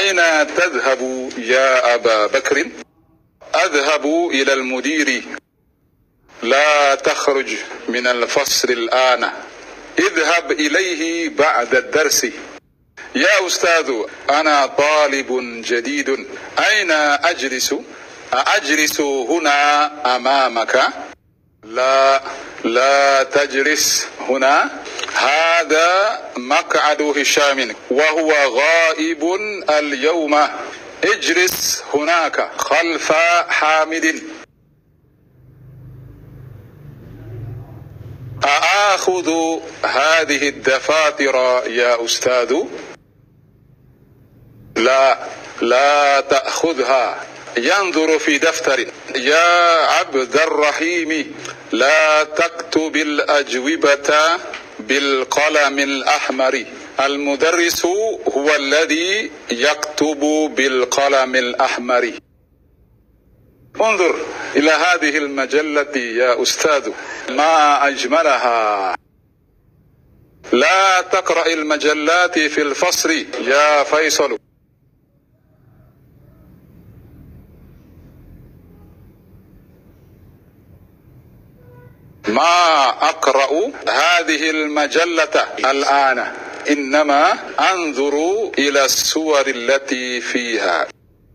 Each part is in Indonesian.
أين تذهب يا أبا بكر؟ أذهب إلى المدير. لا تخرج من الفصل الآن، اذهب إليه بعد الدرس. يا أستاذ، أنا طالب جديد، أين أجلس؟ أجلس هنا أمامك. لا، لا تجلس هنا، هذا مقعد هشام وهو غائب اليوم. اجلس هناك خلف حامد. أأخذ هذه الدفاتر يا أستاذ؟ لا، لا تأخذها، ينظر في دفتر. يا عبد الرحيم، لا تكتب الأجوبة بالقلم الأحمر، المدرس هو الذي يكتب بالقلم الأحمر. انظر إلى هذه المجلة يا أستاذ، ما أجملها. لا تقرأ المجلات في الفصل يا فيصل. ما أقرأ هذه المجلة الآن، إنما أنظر إلى الصور التي فيها.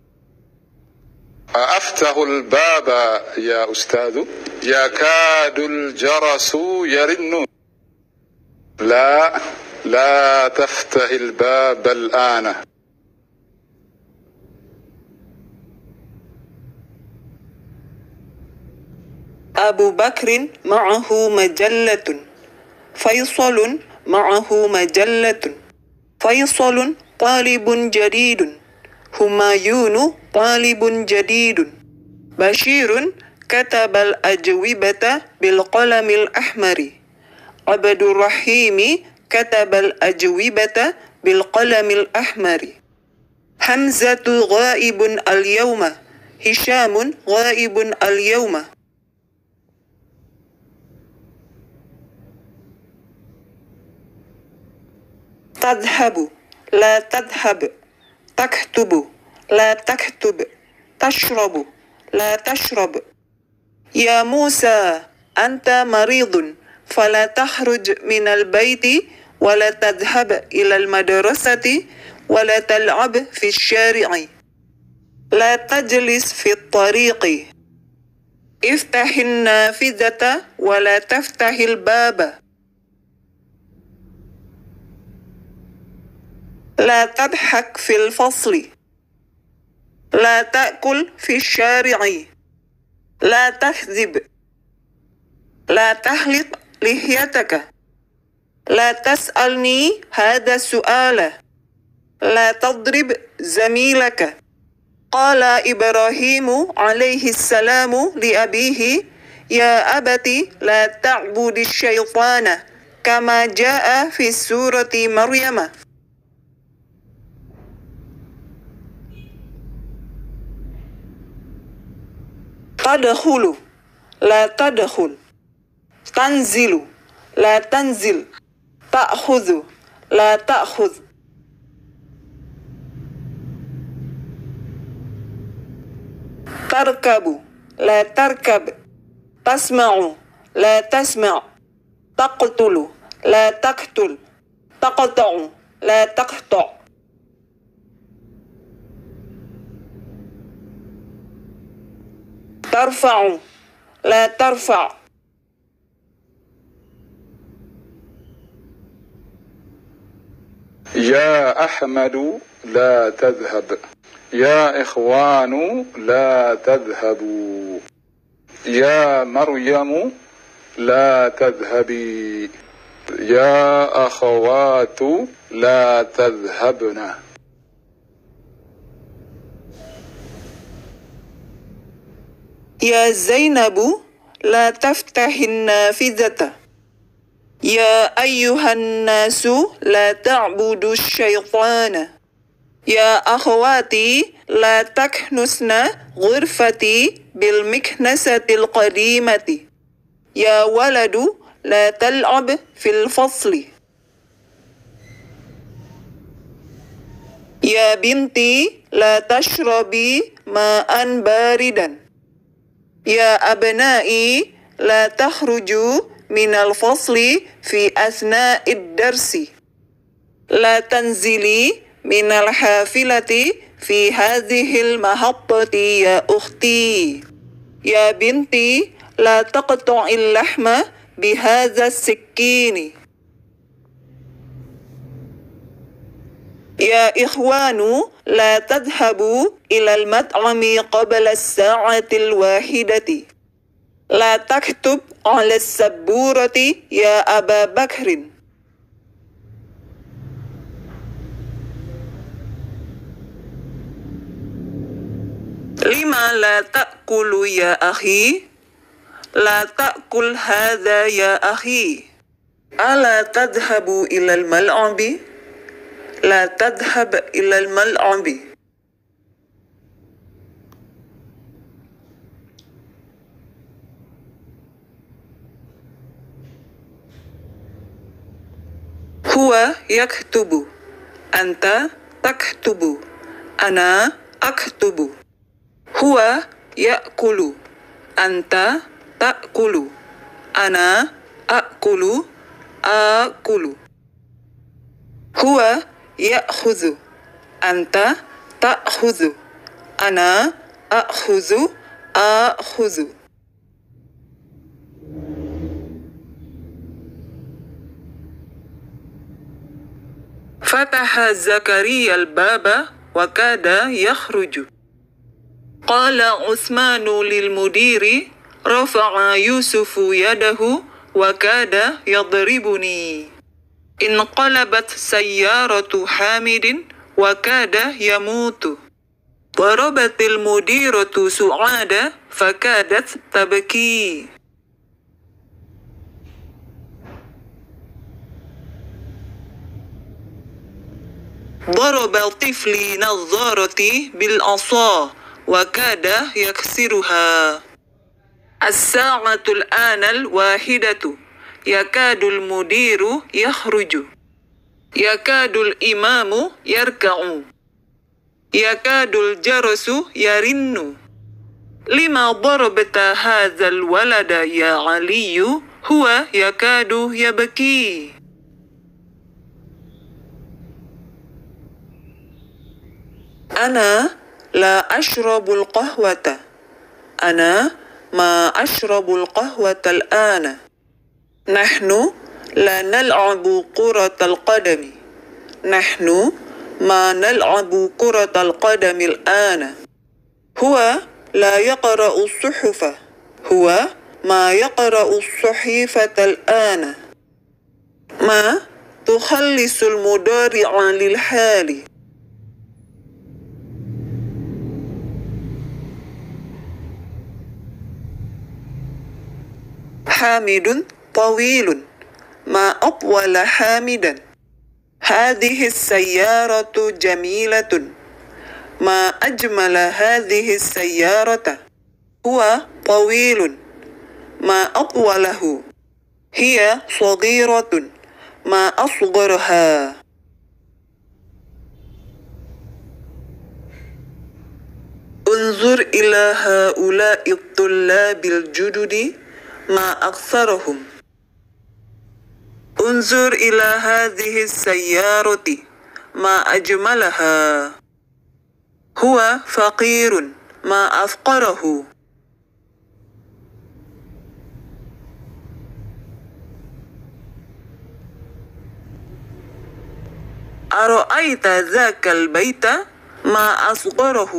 أفتح الباب يا أستاذ، يكاد الجرس يرن. لا، لا تفتح الباب الآن. أبو بكر معه مجلة، فيصل معه مجلة. فيصل طالب جديد، همايون طالب جديد. بشير كتب الأجوبة بالقلم الأحمر. عبد الرحيم كتب الأجوبة بالقلم الأحمر. حمزة غائب اليوم، هشام غائب اليوم. تذهب، لا تذهب. تكتب، لا تكتب. تشرب، لا تشرب. يا موسى، أنت مريض، فلا تخرج من البيت ولا تذهب إلى المدرسة ولا تلعب في الشارع. لا تجلس في الطريق. افتح النافذة ولا تفتح الباب. لا تضحك في الفصل. لا تأكل في الشارع. لا تكذب. لا تحلق لحيتك. لا تسألني هذا السؤال. لا تضرب زميلك. قال إبراهيم عليه السلام لأبيه: يا أبت لا تعبد الشيطان، كما جاء في سورة مريم. تدخل، لا تدخل. تنزل، لا تنزل. تأخذ، لا تأخذ. تركب، لا تركب. تسمع، لا تسمع. تقتل، لا تقتل. تقطع، لا تقطع. ترفع، لا ترفع. يا أحمد، لا تذهب. يا إخوان، لا تذهبوا. يا مريم، لا تذهبي. يا أخوات، لا تذهبن. يا زينب، لا تفتح النافذة. يا أيها الناس، لا تعبدوا الشيطان. يا أخواتي، لا تكنسن غرفتي بالمكنسة القديمة. يا ولد، لا تلعب في الفصل. Ya binti, la tashrabi ma'an baridan. Ya abna'i, la takhruju minal fasli fi asna'id darsi. La tanzili minal hafilati fi hadhil mahattati ya ukhti. Ya binti, la taqta'il lahma bihadha sikkini. Ya ikhwanu, la tadhabu ilal mat'ami qabla as-sa'atil wahidati. La taktub ala as-sabburati ya Aba Bakrin. Lima la ta'kulu ya akhi. La ta'kul hadha ya akhi. Ala tadhabu ilal mal'abi. La tadhhab ilal mal'abi. Huwa yaktubu. Anta taktubu. Ana aktubu. Huwa ya'kulu. Anta ta'kulu. Ana a'kulu. Akulu. Huwa ya'khudhu. Anta ta'khudhu. Ana a'khudhu. Akhudhu. Fataha Zakaria al-baba wa kada yakhruju. Qala Uthmanu lil mudiri rafa'a Yusufu yadahu wa kada yadribuni. Inqalabat sayyaratu Hamidin wa kada yamutu. Darabatil mudiratu Su'ada fakadat tabki. Daraba tifli nadharati bil asa wa kada yaksiruha. As-sa'atul anal wahidatu. Yakadul mudiru yakhruju. Yakadul imamu yarka'u. Yakadul jarasu yarinnu. Lima darabta hadzal walada ya Aliyu. Huwa yakadu yabki. Ana la ashrabul qahwata. Ana ma ashrabul qahwata al-ana. Nahnu la nal'abu quratal qadami. Nahnu ma nal'abu quratal qadami al-ana. Huwa la yaqra'u as-suhufa. Huwa ma yaqra'u as-suhifata al-ana. Ma tukhallisul mudari'a lil hali. Hamidun طويل ما أطول حامدا. هذه السيارة جميلة. ما أجمل هذه السيارة. هو طويل ما أطوله. هي صغيرة ما أصغرها. انظر إلى هؤلاء الطلاب الجدد ما أكثرهم. انظر إلى هذه السيارة ما أجملها. هو فقير ما أفقره. أرأيت ذاك البيت ما أصغره.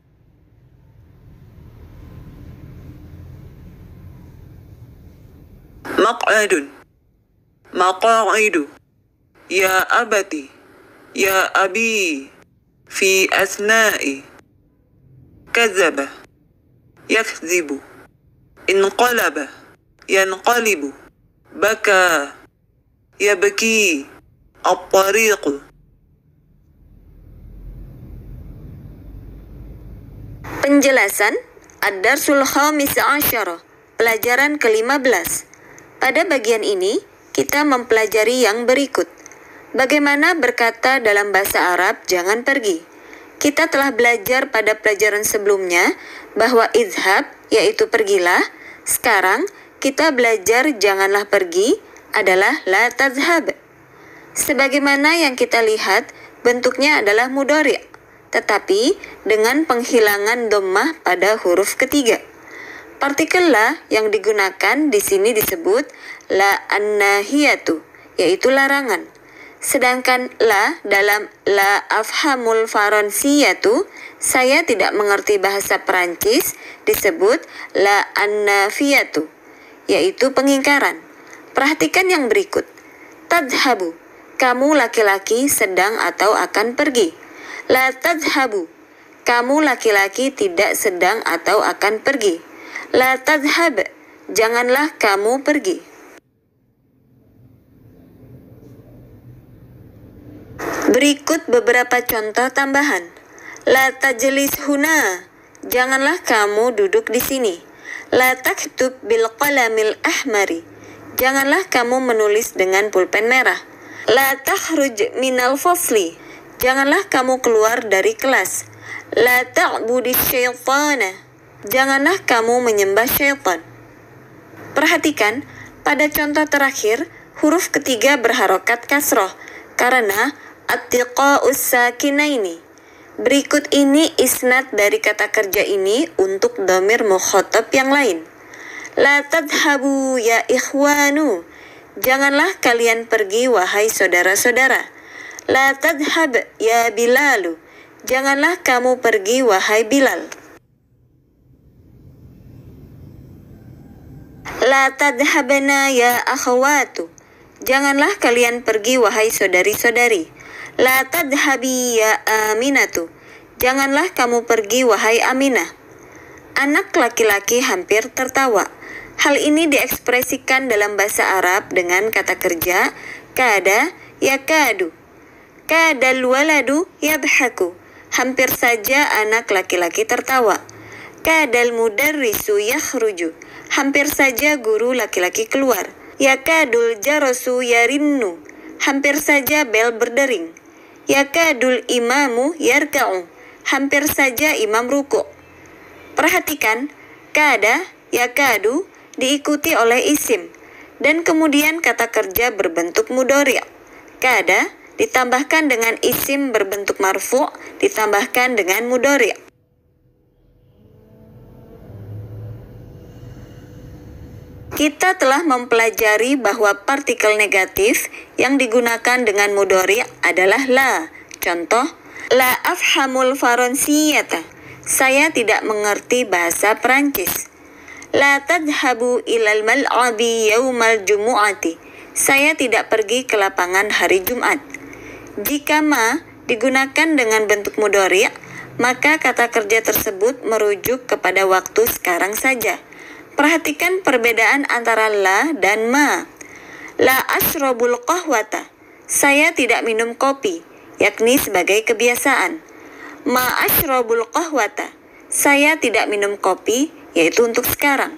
مقعد مقاعد. يا أبتي يا أبي. في أثناء. كذب يكذب. انقلب ينقلب. بكى يبكي. الطريق. Penjelasan Ad-Darsul Khamis Asyara, pelajaran ke-15. Pada bagian ini, kita mempelajari yang berikut. Bagaimana berkata dalam bahasa Arab jangan pergi? Kita telah belajar pada pelajaran sebelumnya bahwa izhab yaitu pergilah. Sekarang kita belajar janganlah pergi adalah la tazhab. Sebagaimana yang kita lihat, bentuknya adalah mudhari', tetapi dengan penghilangan dhammah pada huruf ketiga. Partikel la yang digunakan di sini disebut la an-nahiyatu, yaitu larangan. Sedangkan la dalam la afhamul faransiyatu, saya tidak mengerti bahasa Perancis, disebut la an-nafiyatu, yaitu pengingkaran. Perhatikan yang berikut. Tadhabu, kamu laki-laki sedang atau akan pergi. La tadhabu, kamu laki-laki tidak sedang atau akan pergi. La tadhab, janganlah kamu pergi. Berikut beberapa contoh tambahan. La tajlis huna, janganlah kamu duduk di sini. La taktub bil qalamil ahmari, janganlah kamu menulis dengan pulpen merah. La takhruj minal fasli, janganlah kamu keluar dari kelas. La ta'budi syaitana, janganlah kamu menyembah syaitan. Perhatikan, pada contoh terakhir, huruf ketiga berharokat kasroh karena attiqa'us sakinaini. Berikut ini isnad dari kata kerja ini untuk dhamir mukhatab yang lain. La tadhabu ya ikhwanu, janganlah kalian pergi wahai saudara-saudara. La tadhab ya Bilalu, janganlah kamu pergi wahai Bilal. La tadhabna ya akhawatu, janganlah kalian pergi wahai saudari-saudari. La tadhabi ya Aminatu, janganlah kamu pergi wahai Aminah. Anak laki-laki hampir tertawa. Hal ini diekspresikan dalam bahasa Arab dengan kata kerja kada yakadu. Kadal waladu yadhaku, hampir saja anak laki-laki tertawa. Kadal mudarrisu yakhruju, hampir saja guru laki-laki keluar. Yakadul jarasu yarinnu, hampir saja bel berdering. Yakadul imamu yarka'u, hampir saja imam ruku'. Perhatikan, kada, yakadu diikuti oleh isim, dan kemudian kata kerja berbentuk mudhari'. Kada ditambahkan dengan isim berbentuk marfu' ditambahkan dengan mudhari'. Kita telah mempelajari bahwa partikel negatif yang digunakan dengan mudhari' adalah la. Contoh, la afhamul faransiyata, saya tidak mengerti bahasa Perancis. La tadhabu ilal mal'abi yaumal jumu'ati, saya tidak pergi ke lapangan hari Jumat. Jika ma digunakan dengan bentuk mudhari', maka kata kerja tersebut merujuk kepada waktu sekarang saja. Perhatikan perbedaan antara la dan ma. La ashrabul qahwata, saya tidak minum kopi, yakni sebagai kebiasaan. Ma ashrabul qahwata, saya tidak minum kopi, yaitu untuk sekarang.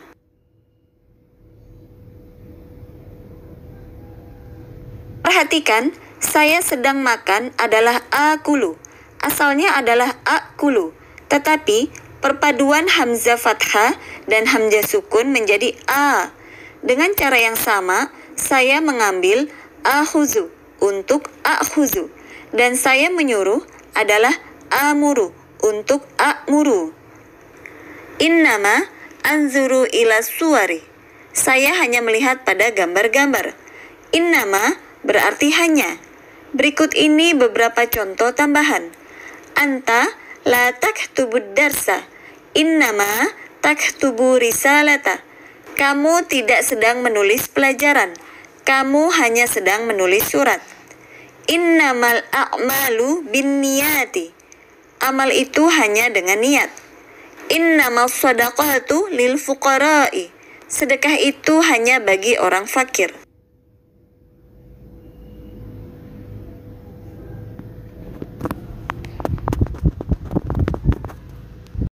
Perhatikan, saya sedang makan adalah akulu. Asalnya adalah akulu, tetapi perpaduan hamzah fathah dan hamzah sukun menjadi a. Dengan cara yang sama, saya mengambil akhuzu untuk akhuzu, dan saya menyuruh adalah amuru untuk akmuru. Innama anzuru ila suwari, saya hanya melihat pada gambar-gambar. Innama berarti hanya. Berikut ini beberapa contoh tambahan. Anta la taktubud darsa, innama taktubu risalata. Kamu tidak sedang menulis pelajaran, kamu hanya sedang menulis surat. Innamal a'malu binniyati, amal itu hanya dengan niat. Innamal sadaqatu lil fuqara'i, sedekah itu hanya bagi orang fakir.